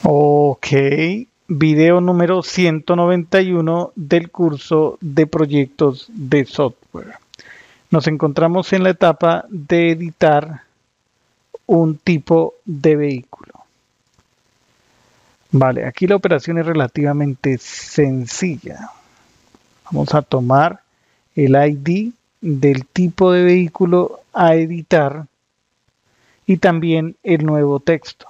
Ok, video número 191 del curso de proyectos de software. Nos encontramos en la etapa de editar un tipo de vehículo. Vale, aquí la operación es relativamente sencilla. Vamos a tomar el ID del tipo de vehículo a editar y también el nuevo texto.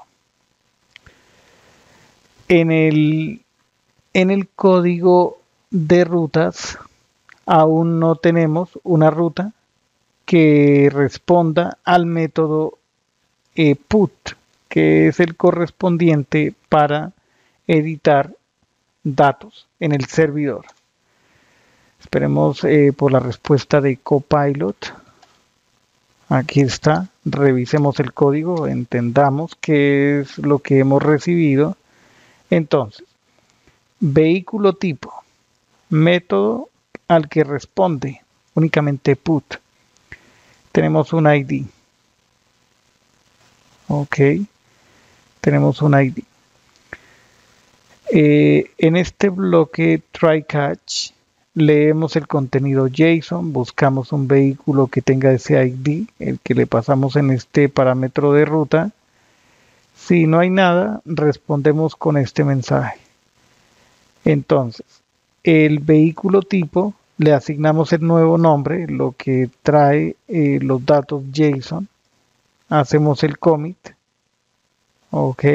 En el código de rutas aún no tenemos una ruta que responda al método put, que es el correspondiente para editar datos en el servidor. Esperemos por la respuesta de Copilot. Aquí está. Revisemos el código, entendamos qué es lo que hemos recibido. Entonces, vehículo tipo, método al que responde únicamente put. Tenemos un ID. Ok, tenemos un ID. En este bloque try catch leemos el contenido JSON, buscamos un vehículo que tenga ese ID, el que le pasamos en este parámetro de ruta. Si no hay nada, respondemos con este mensaje. Entonces, el vehículo tipo le asignamos el nuevo nombre, lo que trae los datos JSON. Hacemos el commit. Ok.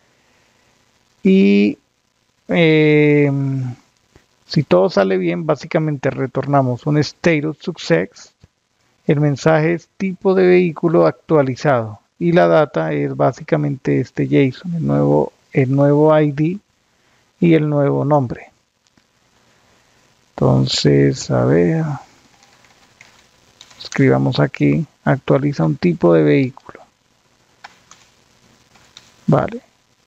Y eh, si todo sale bien, básicamente retornamos un status success. El mensaje es tipo de vehículo actualizado y la data es básicamente este JSON, el nuevo ID y el nuevo nombre. Entonces, a ver, escribamos aquí, actualiza un tipo de vehículo. Vale.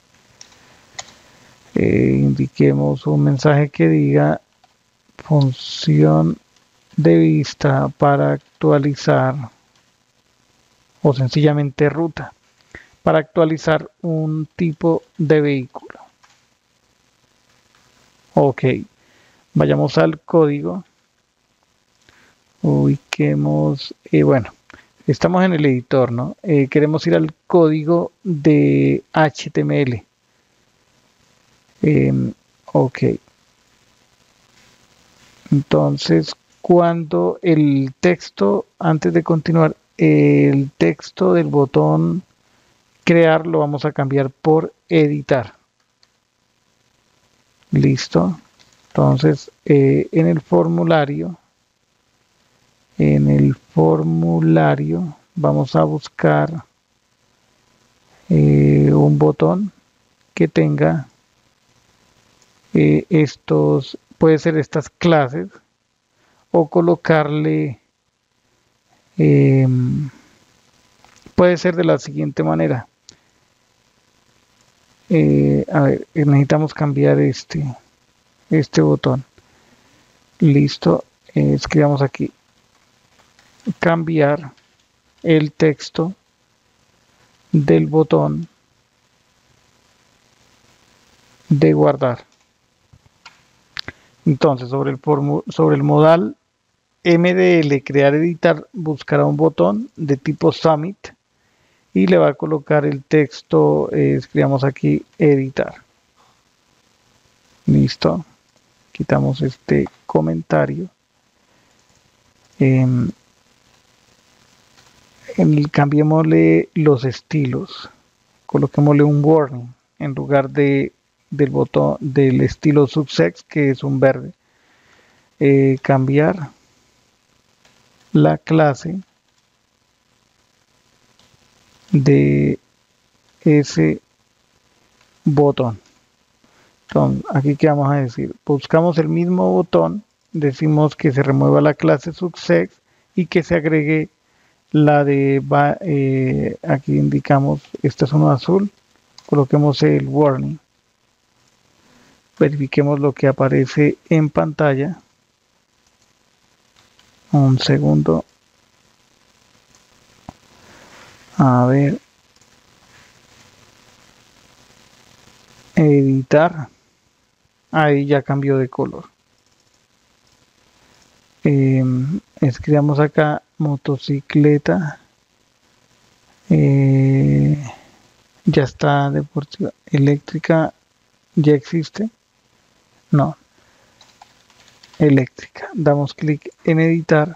Indiquemos un mensaje que diga función de vista para actualizar o sencillamente ruta para actualizar un tipo de vehículo. Ok, vayamos al código, ubiquemos, bueno, estamos en el editor, ¿no? Queremos ir al código de HTML. Ok, entonces cuando el texto, antes de continuar, el texto del botón crear lo vamos a cambiar por editar. Listo. Entonces, en el formulario vamos a buscar un botón que tenga puede ser estas clases o colocarle, eh, puede ser de la siguiente manera. A ver, necesitamos cambiar este botón. Listo. Escribamos aquí cambiar el texto del botón de guardar. Entonces, sobre el modal MDL crear editar buscará un botón de tipo Summit y le va a colocar el texto, escribamos aquí editar. Listo. Quitamos este comentario. Cambiémosle los estilos. Coloquémosle un warning en lugar del botón del estilo subsex, que es un verde. Cambiar la clase de ese botón. Entonces, aquí que vamos a decir, buscamos el mismo botón, decimos que se remueva la clase subsex y que se agregue la de, aquí indicamos, esta es uno azul, coloquemos el warning, verifiquemos lo que aparece en pantalla, un segundo, a ver, editar, ahí ya cambió de color. Escribamos acá motocicleta, ya está deportiva, eléctrica, ya existe, no, eléctrica, damos clic en editar,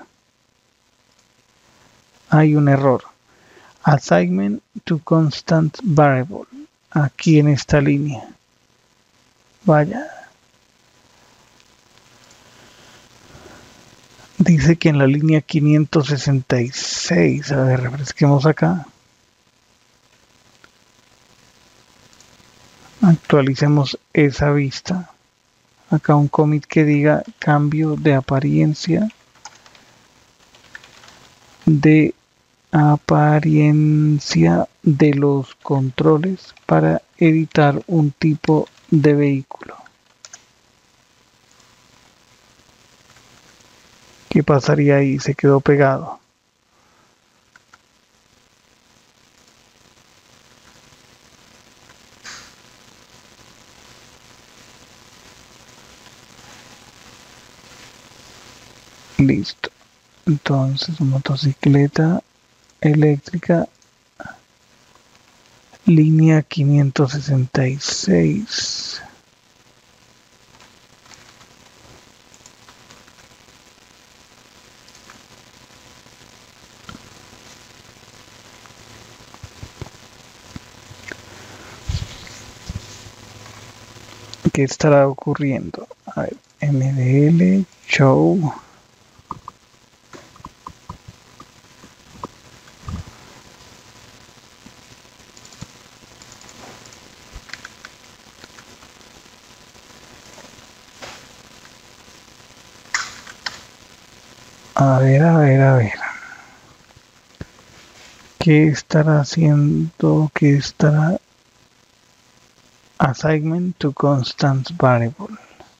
hay un error, assignment to constant variable, aquí en esta línea, vaya, dice que en la línea 566, a ver, refresquemos acá, actualicemos esa vista, acá un commit que diga cambio de apariencia de los controles para editar un tipo de vehículo. ¿Qué pasaría ahí? Se quedó pegado. Listo. Entonces, motocicleta eléctrica, línea 566. ¿Qué estará ocurriendo? A ver, MDL, show. A ver, a ver, a ver. ¿Qué estará haciendo? ¿Qué estará? Assignment to constant variable.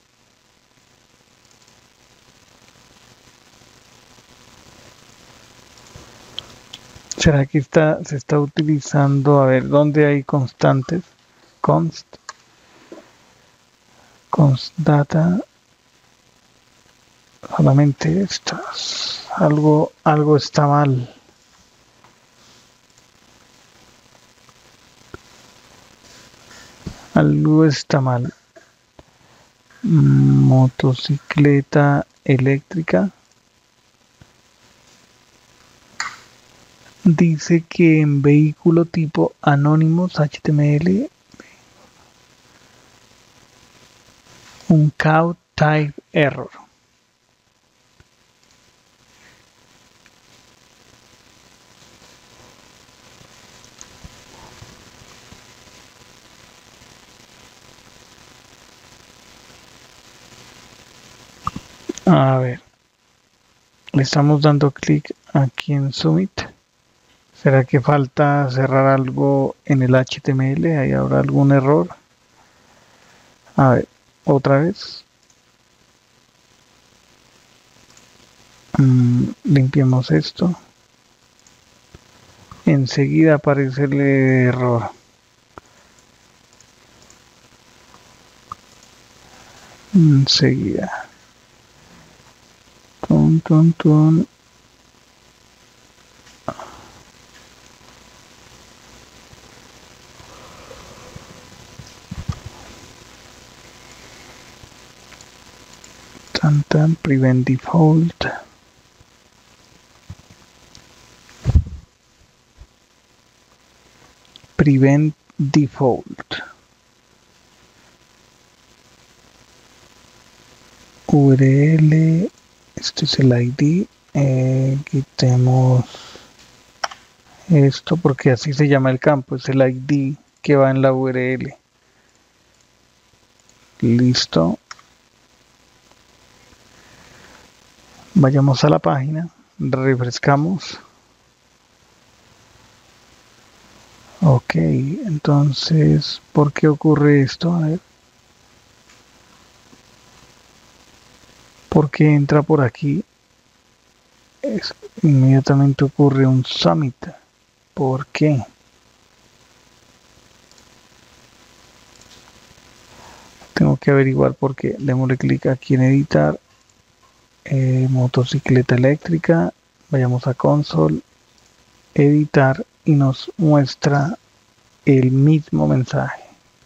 ¿Será que se está utilizando? A ver, ¿dónde hay constantes? Const data. Solamente estas. Algo está mal. Algo está mal. Motocicleta eléctrica. Dice que en vehículo tipo Anonymous HTML un cow type error. A ver, le estamos dando clic aquí en Submit. ¿Será que falta cerrar algo en el HTML? ¿Hay habrá algún error? A ver, otra vez. Limpiemos esto. Enseguida aparece el error. Enseguida. Tun. Prevent default. Prevent default. URL. Este es el ID. Quitemos esto porque así se llama el campo. Es el ID que va en la URL. Listo. Vayamos a la página, refrescamos. Ok, entonces, ¿por qué ocurre esto? A ver. ¿Por qué entra por aquí? Inmediatamente ocurre un summit. ¿Por qué? Tengo que averiguar por qué. Démosle clic aquí en editar. Motocicleta eléctrica. Vayamos a console, editar y nos muestra el mismo mensaje.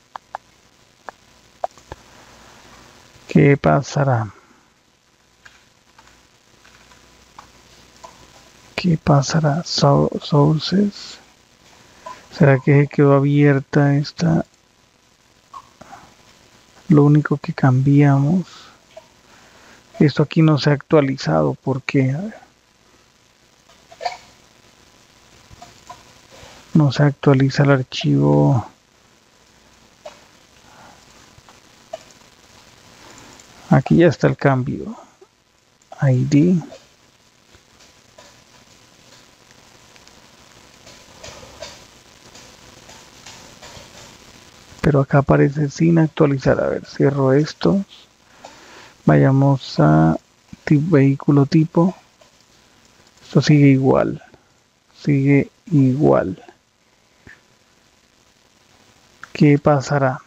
¿Qué pasará? ¿Qué pasará? Sources. ¿Será que quedó abierta esta? Lo único que cambiamos. Esto aquí no se ha actualizado. ¿Por qué? A ver. No se actualiza el archivo. Aquí ya está el cambio. ID. Pero acá aparece sin actualizar. A ver, cierro esto. Vayamos a vehículo tipo. Esto sigue igual. Sigue igual. ¿Qué pasará?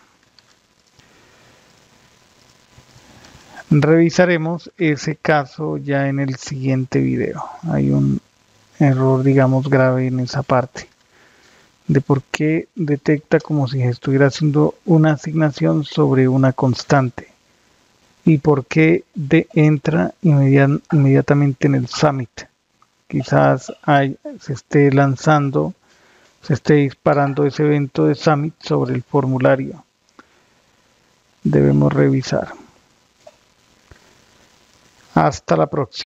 Revisaremos ese caso ya en el siguiente video. Hay un error, digamos, grave en esa parte. De por qué detecta como si estuviera haciendo una asignación sobre una constante. Y por qué entra inmediatamente en el Summit. Quizás se esté lanzando, se esté disparando ese evento de Summit sobre el formulario. Debemos revisar. Hasta la próxima.